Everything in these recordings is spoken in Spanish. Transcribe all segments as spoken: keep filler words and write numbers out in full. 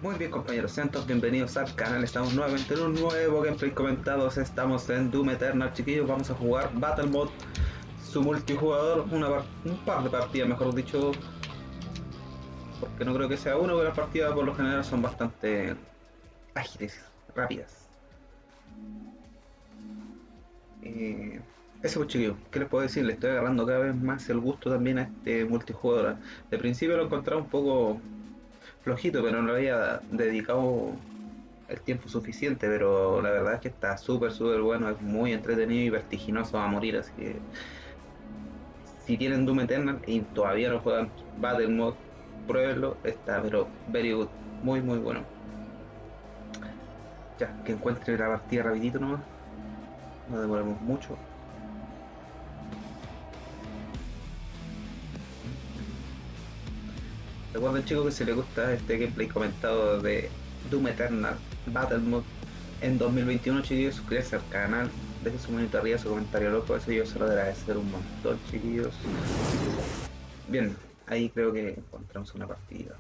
Muy bien, compañeros, sean todos bienvenidos al canal. Estamos nuevamente en un nuevo gameplay comentados. Estamos en Doom Eternal, chiquillos. Vamos a jugar Battle Mode, su multijugador, una par un par de partidas, mejor dicho, porque no creo que sea uno, pero las partidas por lo general son bastante ágiles, rápidas. Eh, eso pues, chiquillos, ¿qué les puedo decir? Le estoy agarrando cada vez más el gusto también a este multijugador. De principio lo encontraba un poco flojito, pero no le había dedicado el tiempo suficiente, pero la verdad es que está súper súper bueno, es muy entretenido y vertiginoso a morir, así que si tienen Doom Eternal y todavía no juegan Battle Mode, pruébenlo, está pero very good, muy muy bueno. Ya, que encuentre la partida rapidito nomás, no demoremos mucho. Recuerden, chicos, que si les gusta este gameplay comentado de Doom Eternal Battle Mode en dos mil veintiuno, chiquillos, suscríbanse al canal, dejen su manito arriba, su comentario loco, eso yo se lo agradecer un montón, chiquillos. Bien, ahí creo que encontramos una partida.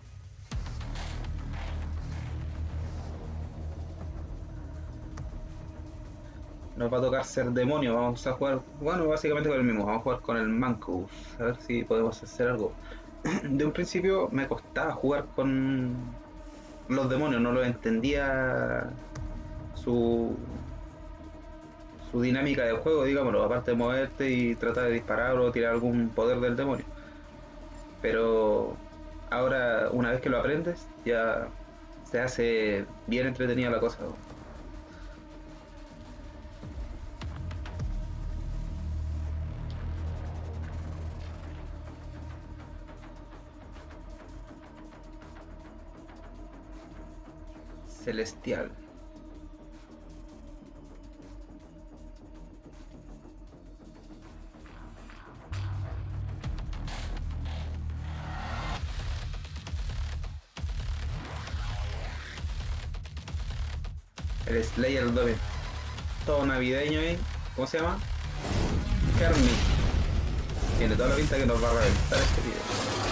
Nos va a tocar ser demonio, vamos a jugar, bueno, básicamente con el mismo, vamos a jugar con el Mancus, a ver si podemos hacer algo. De un principio me costaba jugar con los demonios, no lo entendía su su dinámica de juego, digámoslo, aparte de moverte y tratar de disparar o tirar algún poder del demonio. Pero ahora, una vez que lo aprendes, ya se hace bien entretenida la cosa. Celestial. El Slayer Doble. Todo navideño ahí. ¿Cómo se llama? Kermit. Tiene toda la pinta que nos va a reventar este video.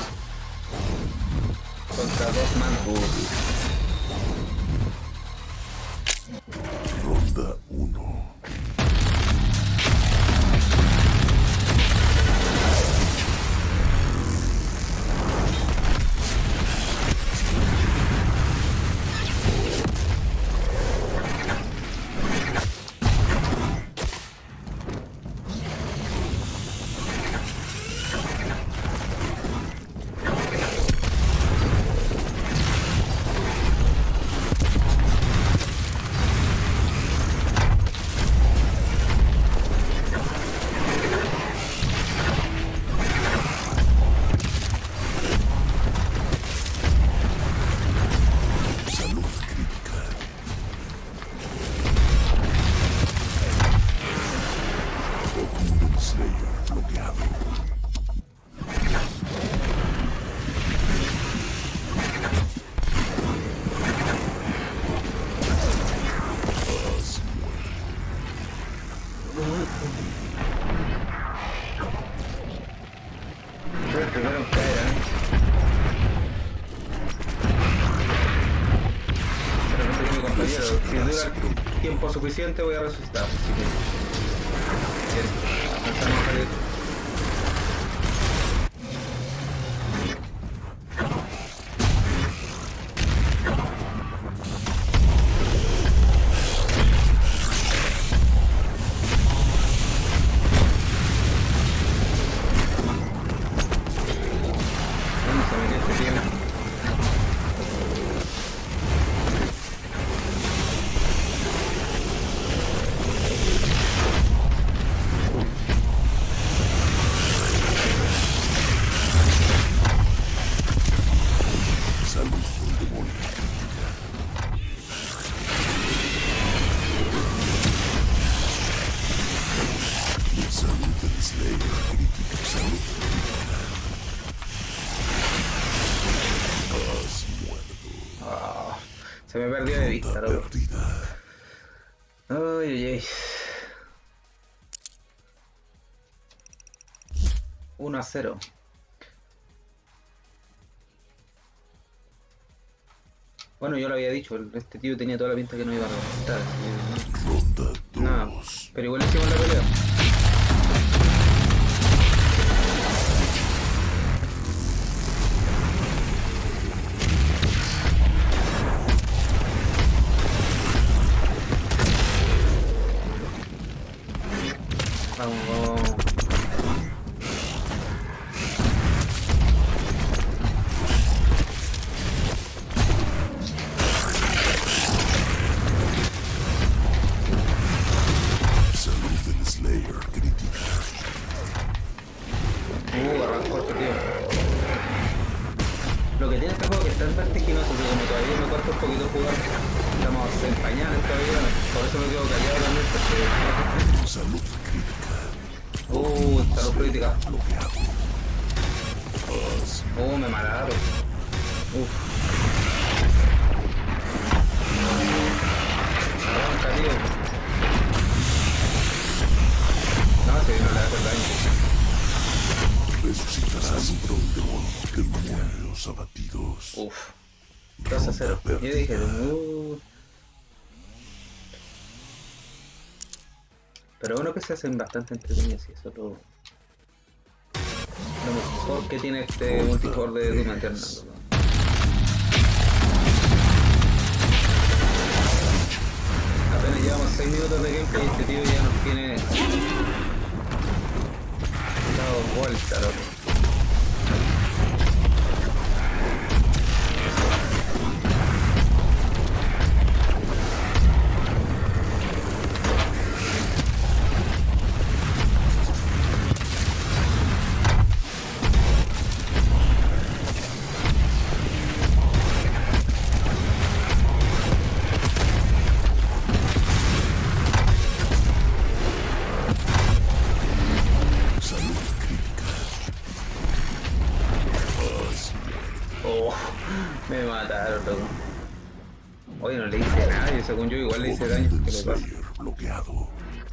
Contra dos Mancus. Ronda uno. Primero caer, ¿eh? Pero no sé mi compañero, si dura el tiempo suficiente voy a resucitar, así que... Bien, empezamos a salir. Oh, se me perdió de vista, loco. Ay, ay, ay. uno a cero. Bueno, yo lo había dicho, este tío tenía toda la pinta que no iba a reventar. Ronda Nada, dos. pero igual hicimos la pelea. Vamos, vamos. Salud del Slayer crítica. Uh, arrancó este tío. Lo que tiene este juego es que es tan vertiginoso que como todavía me cuesta un poquito jugar, estamos en pañales todavía, por eso me quedo callado también, porque... Salud crítica. Uh, salud crítica. Bloqueado. Paz. Uh, me mataron. Uf. Arranca, tío. No, si no le hace daño. Resucitarás pronto un demonio que muere los abatidos. Uf. dos a cero. Yo dije, uh. Pero bueno que se hacen bastante entretenidos y eso lo... Lo mejor que tiene este multijugador de Doom Eternal. Apenas llevamos seis minutos de gameplay y este tío ya nos tiene dado vuelta, loco. Oh, me mataron, loco. Oye, no le hice nada y según yo igual le hice daño. ¿Qué le pasa? Bloqueado.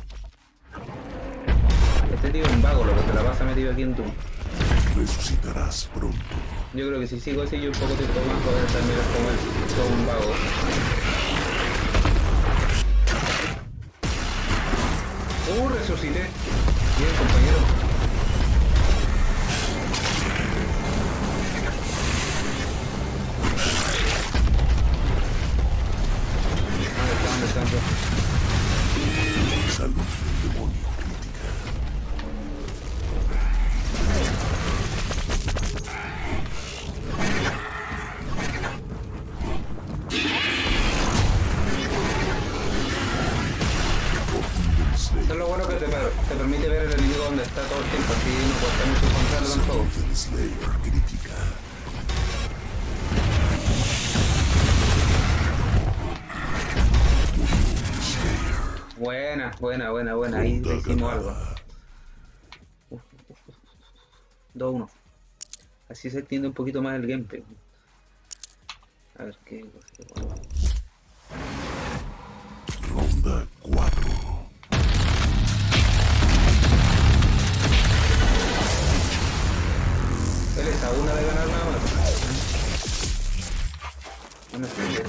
Este tío es un vago, lo que se la pasa metido aquí en Doom. Resucitarás pronto. Yo creo que si sigo así yo un poco tiempo más poder terminar como él, todo un vago. Uh, resucité. Bien, compañero. ¿Dónde está? ¿Dónde está? Salud del demonio crítica. Eso es lo bueno que te, te permite ver el enemigo donde está todo el tiempo, así no cuesta mucho encontrarlo tampoco. Salud del Slayer crítica. Buena, buena, buena, buena, ahí hicimos algo. dos uno. Así se extiende un poquito más el gameplay. A ver qué... Ronda cuatro. Él está a una de ganar nada más. No me explique.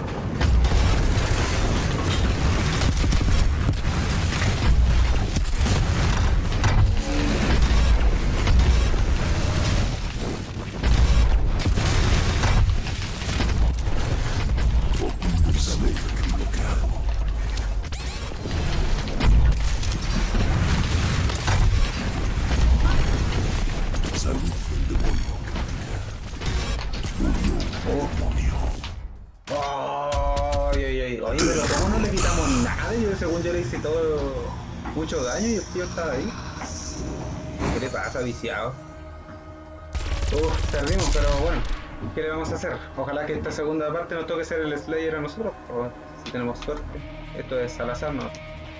Según yo le hice todo mucho daño y el tío estaba ahí. ¿Qué le pasa, viciado? Uf, perdimos, pero bueno, ¿qué le vamos a hacer? Ojalá que esta segunda parte nos toque ser el Slayer a nosotros, o si tenemos suerte. Esto es al azar, ¿no?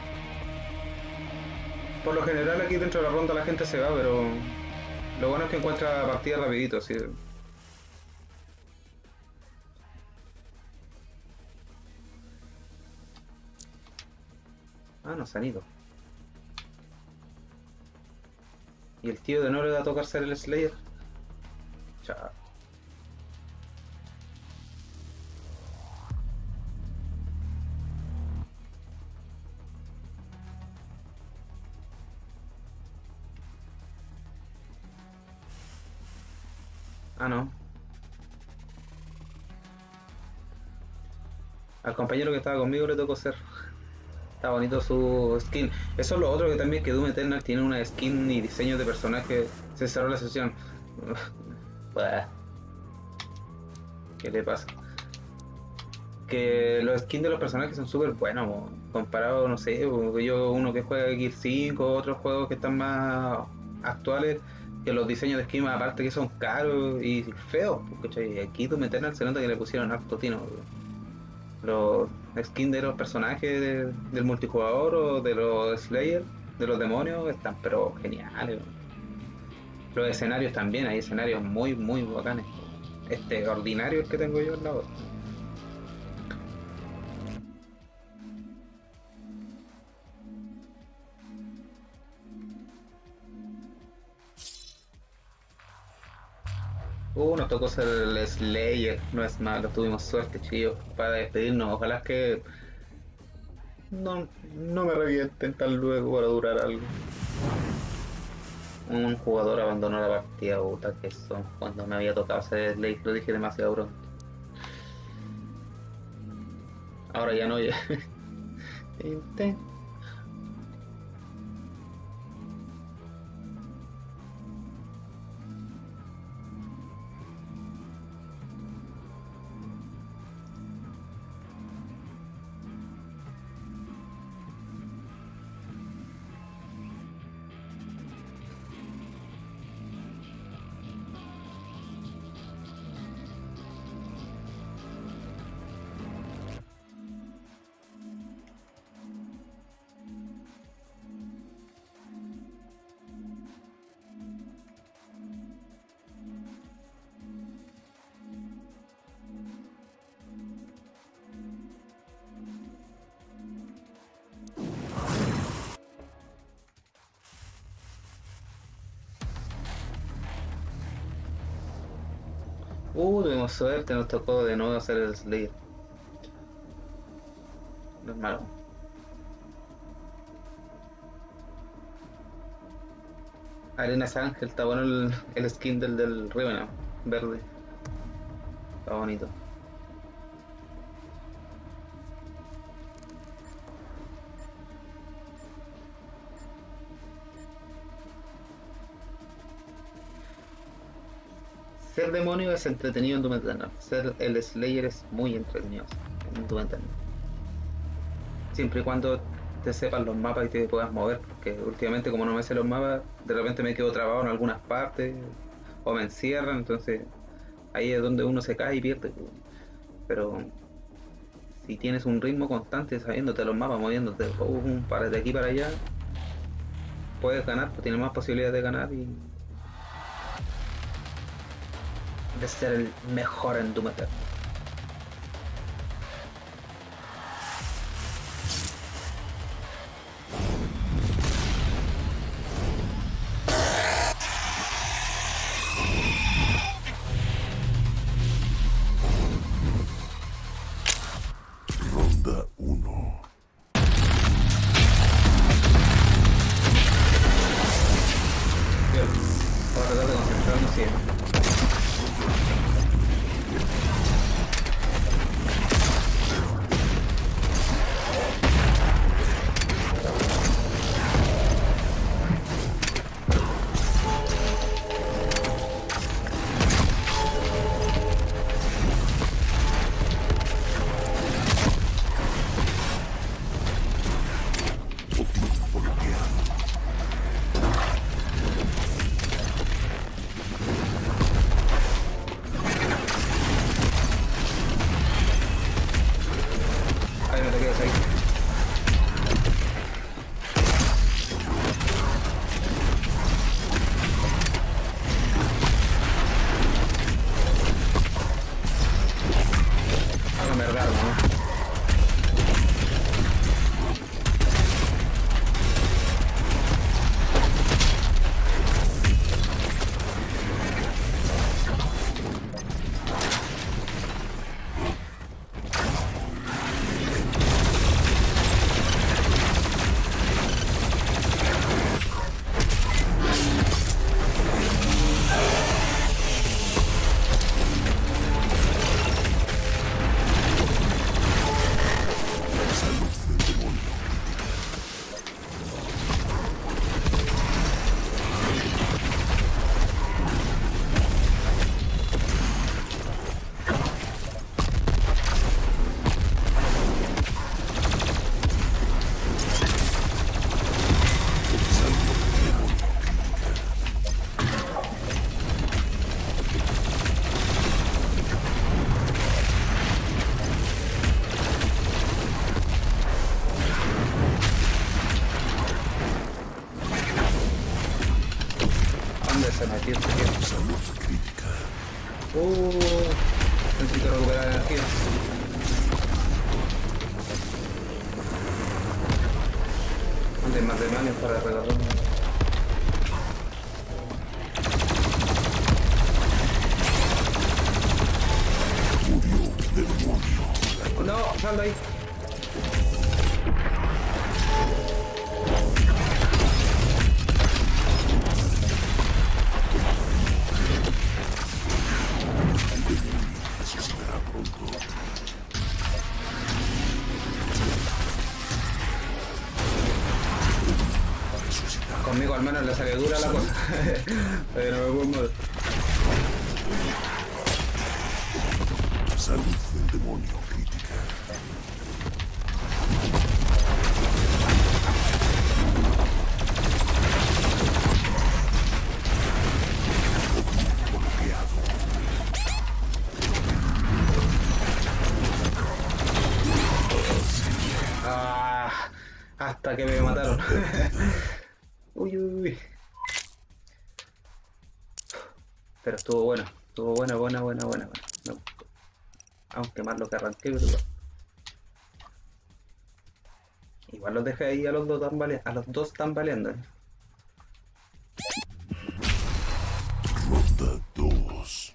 Por lo general aquí dentro de la ronda la gente se va, pero lo bueno es que encuentra partidas rapidito, así. Ah, no se han ido. ¿Y el tío de no le va a tocar ser el Slayer? Chao. Ah, no. Al compañero que estaba conmigo le tocó ser. Está bonito su skin. Eso es lo otro que también que Doom Eternal tiene una skin y diseño de personaje. Se cerró la sesión. Bah. ¿Qué le pasa? Que los skins de los personajes son súper buenos, mo. Comparado, no sé, yo uno que juega Gear cinco, otros juegos que están más actuales, que los diseños de skin aparte que son caros y feos, ¿cachai? Aquí Doom Eternal se nota que le pusieron harto tino. Los skins de los personajes de, del multijugador o de los Slayer, de los demonios, están pero geniales. Los escenarios también, hay escenarios muy, muy bacanes. Este ordinario el que tengo yo al lado. Uh, nos tocó ser el Slayer, no es malo, tuvimos suerte, chicos, para despedirnos. Ojalá que no, no me revienten tan luego para durar algo. Un jugador abandonó la partida, puta que son, cuando me había tocado hacer Slayer, lo dije demasiado pronto. Ahora ya no, ya. Uh, tuvimos suerte, nos tocó de nuevo hacer el Slayer. No es malo. Arenas Ángel, está bueno el, el skin del, del Revenant, verde. Está bonito. Ser demonio es entretenido en Doom Eternal. Ser el Slayer es muy entretenido en Doom Eternal. Siempre y cuando te sepan los mapas y te puedas mover, porque últimamente como no me sé los mapas, de repente me quedo trabado en algunas partes o me encierran, entonces ahí es donde uno se cae y pierde. Pero si tienes un ritmo constante sabiéndote los mapas, moviéndote uh, para de aquí para allá, puedes ganar, pues tienes más posibilidades de ganar y de ser el mejor en Doom Eternal. Ronda uno. Bien, vamos a tratar de concentrarnos siempre. recuperar energía. ¿Dónde hay más demonios para regarrar? No, sal de ahí. Conmigo al menos le sale dura la cosa. Pero no me puedo mover. Salud del demonio crítica. Bloqueado. Ah, hasta que me mataron. Uy, uy, uy. Pero estuvo bueno. Estuvo buena, buena, buena, buena. No. Aunque más lo que arranqué, pero igual. Igual los dejé ahí a los dos tambaleando. A los dos tambaleando. ¿Eh? Ronda dos.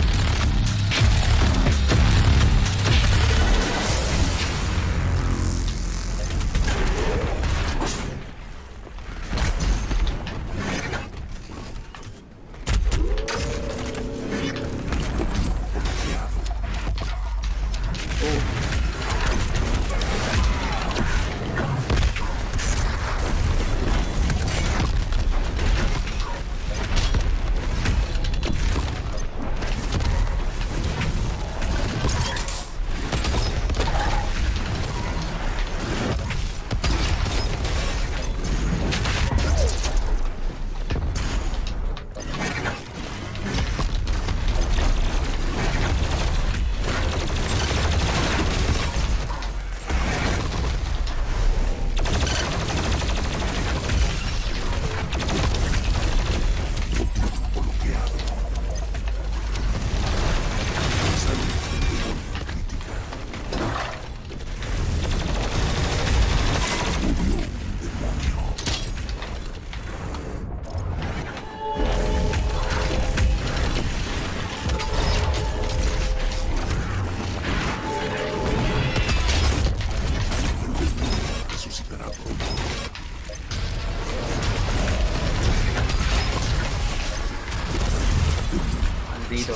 Maldito.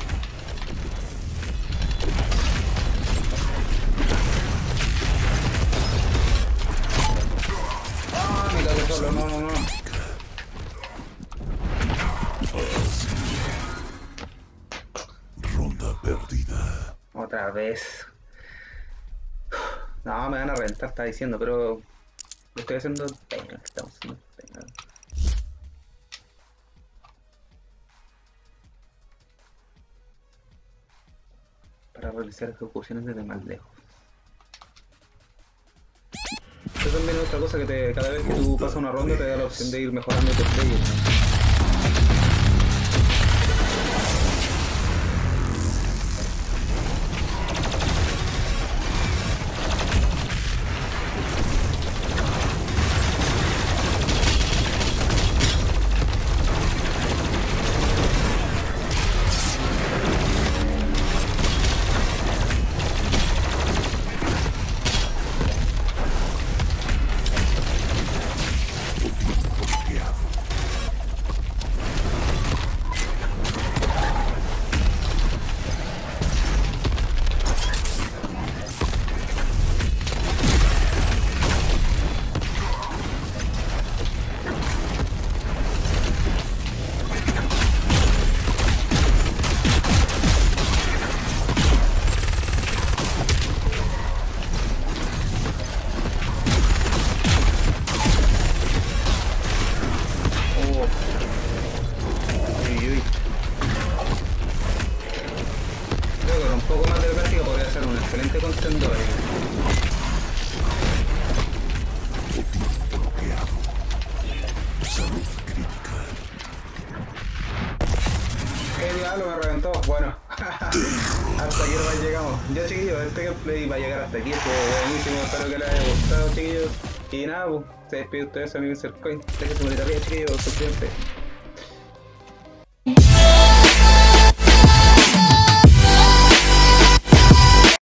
Ah, me cagué solo, no, no, no. Ronda perdida. Otra vez. No, me van a reventar, está diciendo, pero lo estoy haciendo. Venga, estamos haciendo. Venga. Para realizar ejecuciones desde más lejos. Eso también es otra cosa que te, cada vez que tú pasas una ronda te da la opción de ir mejorando tu play. Bueno, hasta aquí no va a llegar. llegamos. Ya chiquillos, este gameplay va a llegar hasta aquí, fue buenísimo, espero que les haya gustado chiquillos. Y nada, pues, se despide ustedes, amigos del Coin. Dejen su bonita vida chiquillos, suscríbanse.